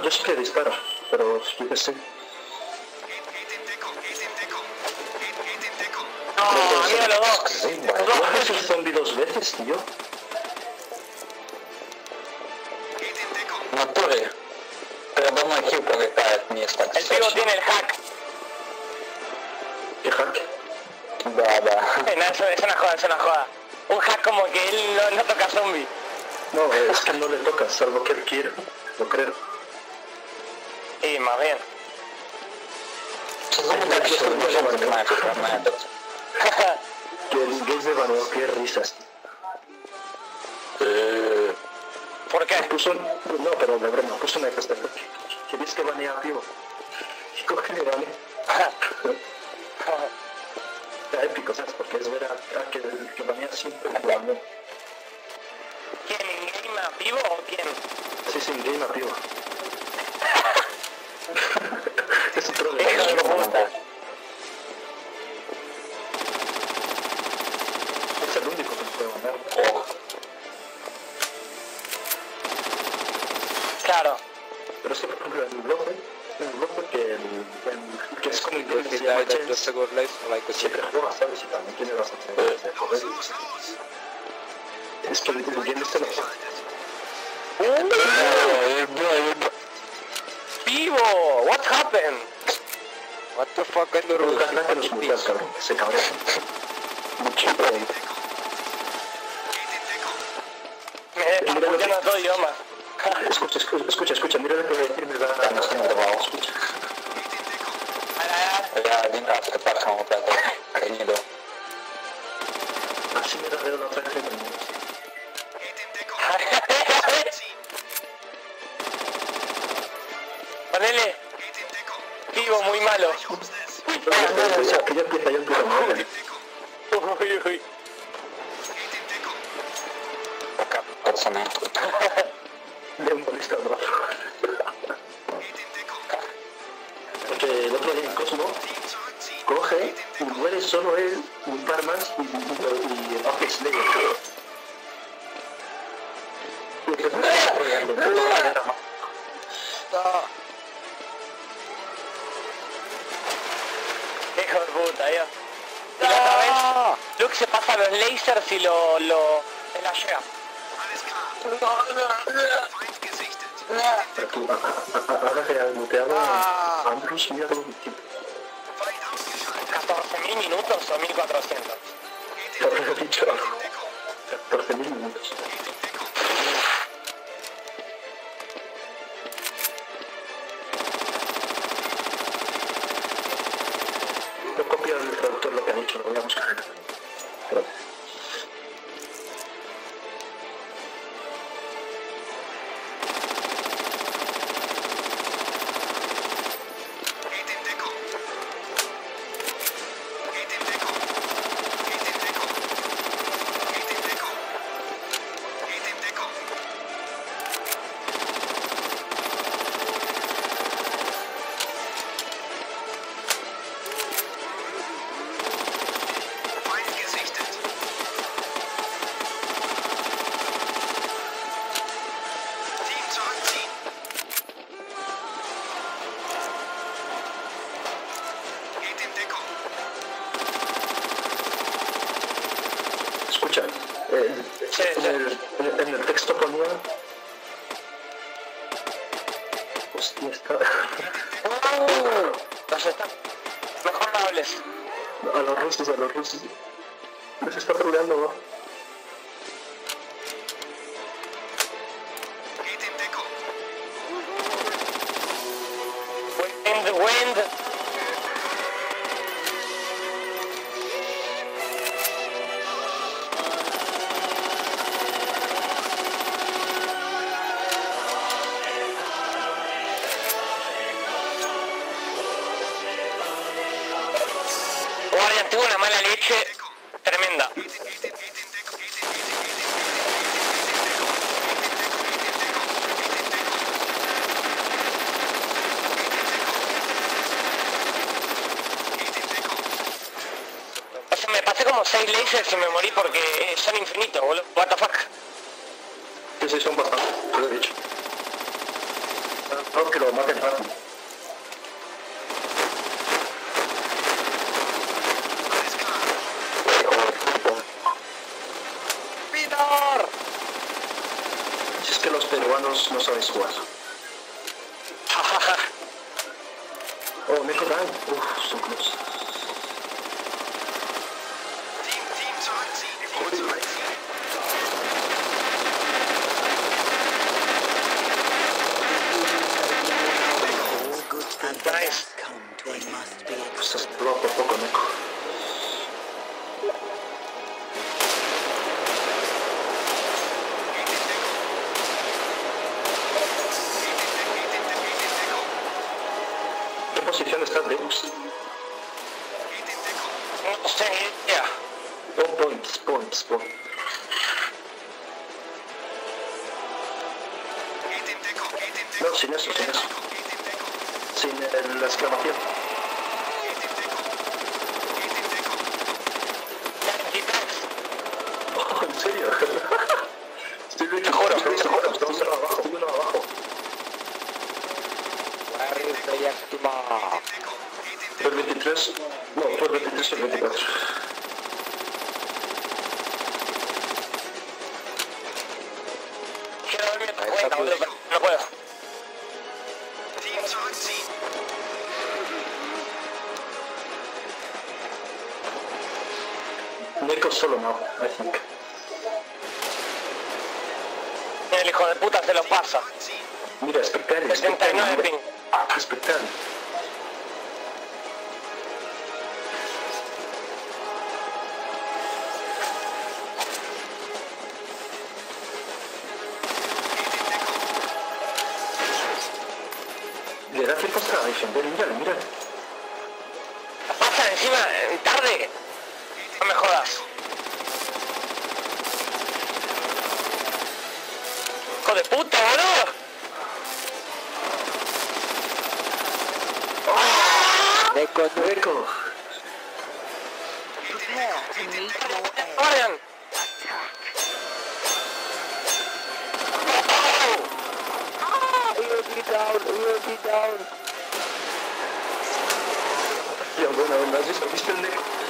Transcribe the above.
yo sí que disparo, pero yo qué sé. No, amigo, los dos. ¿Cómo haces el zombie 2 veces, tío? No pude. Pero vamos a decir porque está mi stack. El pivo tiene el hack. ¿Qué hack? No, es una joda, es una joda. Un hack como que él no toca zombie. No, es que no le toca, salvo que él quiera, lo creo. Sí, más bien. Que el inglés de baneo, qué risas. ¿Por qué? Puso, no, pero de broma, puso una cosa. ¿Queréis que banea a Pivo? Y coge y banea. Está épico, ¿sabes? Porque es ver a que banea siempre que banea. ¿Quién? ¿In-game a Pivo o quién? Sí, sí, game a Pivo. Es otro Hijo de puta. Es el único que puede banear. Claro. Pero es que, por ejemplo, en el bloque que es como inglés, que se llama Chance, siempre juega, ¿sabes? Y también tiene bastante de joder. Es que el game este lo juega. Pivo, what happened? What the fuck, I don't Nunca nada que los muteas, cabrón, que se cabrea. Mucho problema. Me están escuchando todo idiomas. Escucha, mira lo que voy a decir, me da... No estoy muy tomado. Escucha. Ya, din asta passa un pe acolo. Así me da de la otra gente. Ponele. Pivo, muy malo. Que ya empieza. Uy, uy. Persona. De un bolista al brazo. Porque el otro día en Cosmo coge y muere solo él, un par más y Apex Legends, cabrón. Y que me está apoyando toda la guerra más. Hijo de puta, Dios. Y la otra vez, Luke se pasa los lasers y lo llega. Aquí, ahora que has muteado a Andrews, mira todo el tiempo. 14.000 minutos o 1400. Te lo he dicho. 14.000 minutos. No he copiado del traductor lo que ha dicho, lo voy a buscar. Pero... Escucha, en el texto ponía... Hostia, está... Los está... Mejor no hables. A los rusos. Les está troleando, ¿no? Wind. Guardian, tengo una mala leche tremenda. O sea, me pasé como 6 lasers y me morí porque son infinitos, boludo. What the fuck. Sí, son bastante, te lo he dicho. No, que lo maten rápido. ¡Pinor! Si es que los peruanos no saben jugar. Oh, me codan. Uf, son close. Nice. Se explotó por poco, Neko. ¿Qué posición está Deus? No sé, ya. Oh, points. No, sin eso. Sin la exclamación. Oh, ¿en serio? Estoy bien. Estamos abajo. Estoy uno abajo. ¿Fue el 23? No, fue el 23 o el 24. Quiero ver mi cuenta, boludo, pero no puedo. Neko solo now, I think. El hijo de puta se lo pasa. Mira, espectacular. 79 ping. Espectacular. Le da tiempo hasta defender, mírale. La pasa encima, tarde. No me jodas. ¡Hijo de puta, boludo! Neko. ¡Guardian! Ya, bueno, ¿has visto el Neko?